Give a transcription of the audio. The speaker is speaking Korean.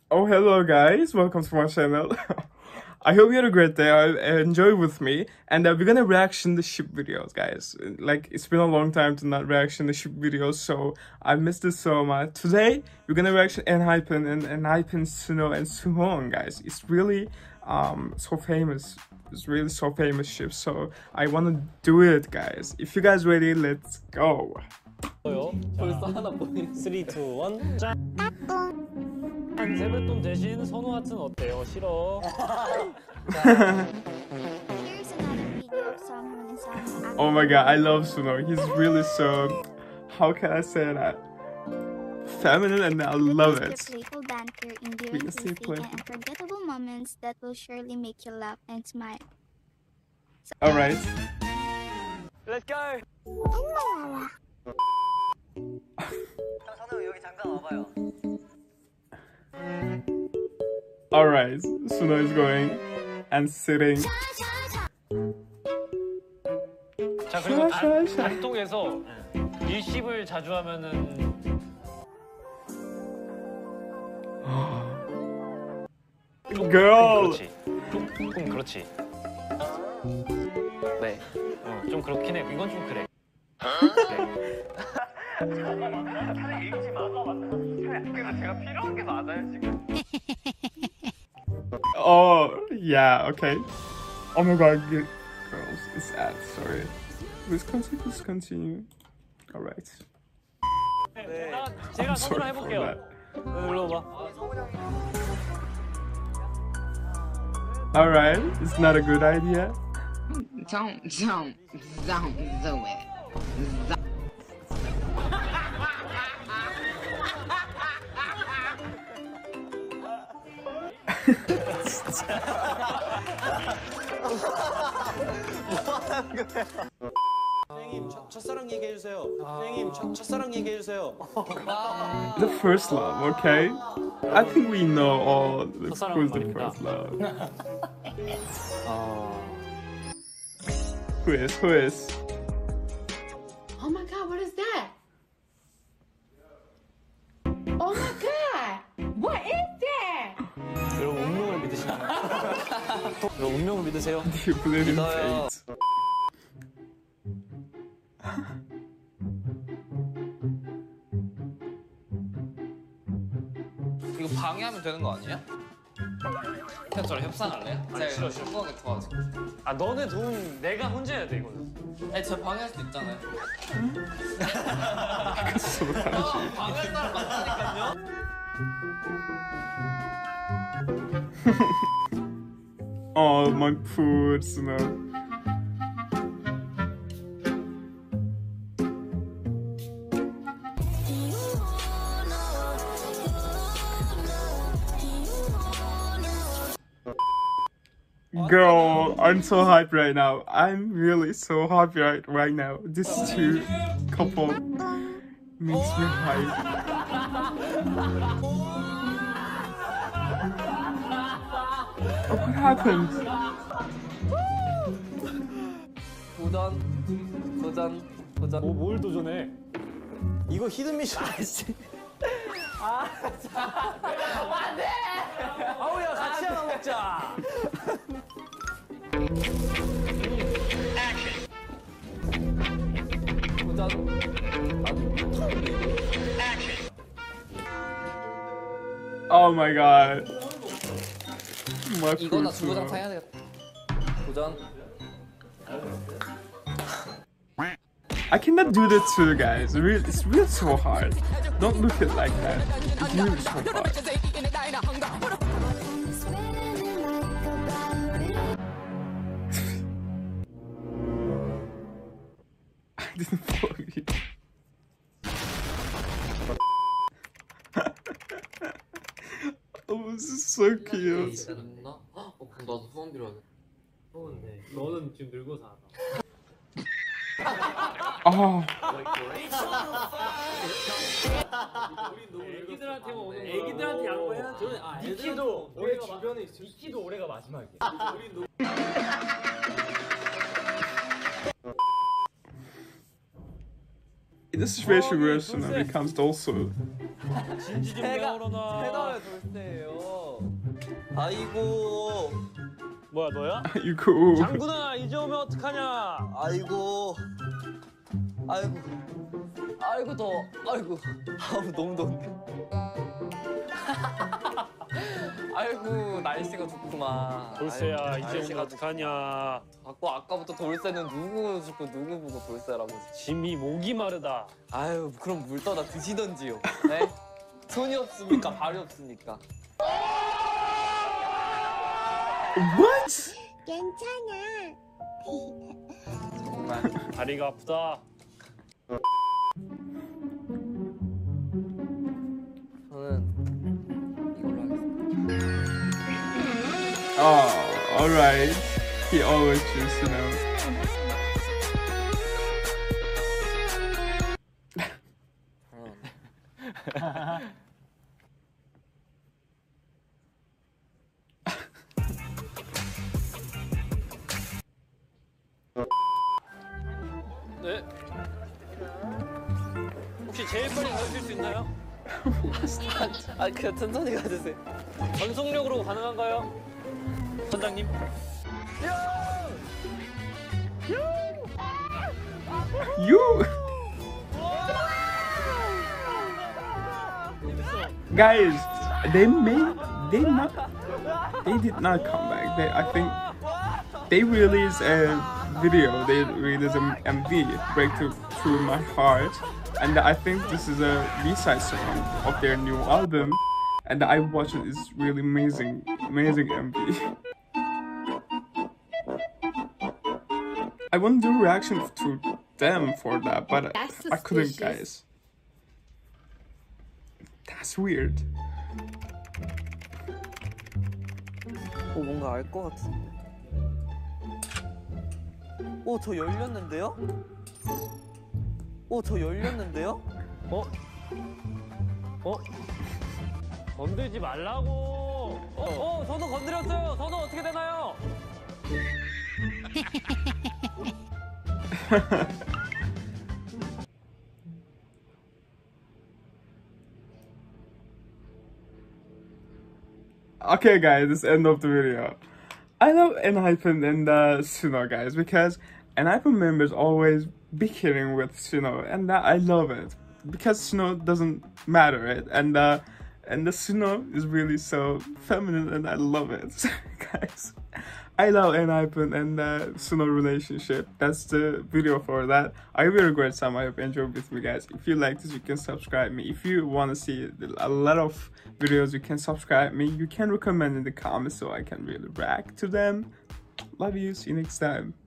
Oh, hello guys, welcome to my channel. I hope you had a great day. Enjoy with me, and we're gonna reaction the ship videos, guys. Like, it's been a long time to not reaction the ship videos, so I missed it so much. Today we're gonna reaction ENHYPEN and ENHYPEN Suno and Suwon, guys. It's really so famous. It's really so famous ship, so I wanna do it, guys. If you guys ready, let's go. 벌써 하나 보니 3, 2, 1 짠! 세뱃돈 대신 선우 하트는 어때요? 싫어? Oh my god, I love Suno. He's really so, how can I say that? Feminine, and I love it. Playful banter, endearing teasing, and unforgettable moments that will surely make you laugh and smile. Alright. Let's go! 선우 여기 잠깐 와봐요. Alright, Suno is going and sitting. 자, 그리고 단톡에서 일십을 자주 하면은 Girl! 그렇지. 좀 그렇지. 네. 좀 그렇긴 해. 이건 좀 그래. 차라리 읽지 마. 근데 제가 필요한 게 맞아요, 지금. Oh, yeah, okay. Oh my god, girls, it's sad, sorry. Let's continue. Alright. 네. 제가 I'm 선우랑 sorry for 해볼게요. that. 일로 와. Alright, it's not a good idea. Don't do it. 선생님 첫사랑 얘기해 주세요. 선생님 첫사랑 얘기해 주세요. The first love, okay? I think we know all who's the 말입니다. first love. Who is? Oh my god, what is that? Oh my god! What is that? 여러분 운명을 믿으시나요? 여러분 운명을 믿으세요? Do you believe in fate? 이거 방해하면 되는 거 아니야? 그냥 저랑 협상할래요? 아니, 싫어. 후하게 도와줘. 아, 너네 돈 내가 혼자 해야 돼, 이거는. 아니 저 방해할 수도 있잖아요. So touchy. 방해할 사람 많다니까요. Oh, my poor Suno. Girl, I'm so hyped right now. I'm really so happy right now. This two couple makes me hype. Oh, what happened? 도전. 뭘 도전해? 이거 히든 미션. 아우야, 같이 하나 먹자. Oh my god. My poor 이거나 두고장 Suno. 타야 되겠다. 도전. I cannot do that too, guys. It's really so hard. Don't look at it like that. It's really so hard. I didn't follow you. Oh, this is so cute. 나도 소원 빌어야 돼. 좋은데. 너는 지금 늙어 살아. Oh, 애기들한테만 오는 거. 애기들한테 양보해야지. 니키도 올해 주변에 있어. 니키도 올해가 마지막이야. in a situation where Suno becomes also. 진지 좀 배워라. 페달의 돌쇠예요. 아이고 뭐야 너야? 이거 장군아 이제 오면 어떡하냐? 아이고 아이고 아이고 더워 아이고 아우 너무 더운데 아이고 날씨가 좋구만 돌쇠야 아이고, 이제 날씨가 오면 어떡하냐? 자꾸 아까부터 돌쇠는 누구 죽고 누구 보고 돌쇠라고 짐이 목이 마르다. 아유 그럼 물 떠다 드시던지요 네? 손이 없습니까 발이 없습니까 What? 괜찮아. 정말 다리가 아프다. 저는 이걸로 하겠습니다 Oh, alright. He always chooses to know. 네. 혹시 제일 빨리 가실 수 있나요? 아 그냥 천천히 가주세요 전속력으로 가능한가요? 선장님. You guys, they did not come back. I think they released a video. They released an MV, Breakthrough Through My Heart, and I think this is a B-side song of their new album. And I watched it. It's really amazing MV. I want to do reaction to them for that, but I couldn't, guys. That's weird. 뭔가 알 것 같은데 저 열렸는데요? 저 열렸는데요? 건들지 말라고. 저도 건드렸어요. 저도 어떻게 되나요? Okay, guys, this is the end of the video. I love ENHYPEN and Suno, guys, because ENHYPEN members always be kidding with Suno, and I love it because Suno doesn't matter, right? And the Suno is really so feminine, and I love it, guys. I love ENHYPEN and Suno relationship. That's the video for that. I hope you had a great time. I hope you enjoyed with me, guys. If you like this, you can subscribe me. If you want to see a lot of videos, you can subscribe me. You can recommend in the comments so I can really react to them. Love you. See you next time.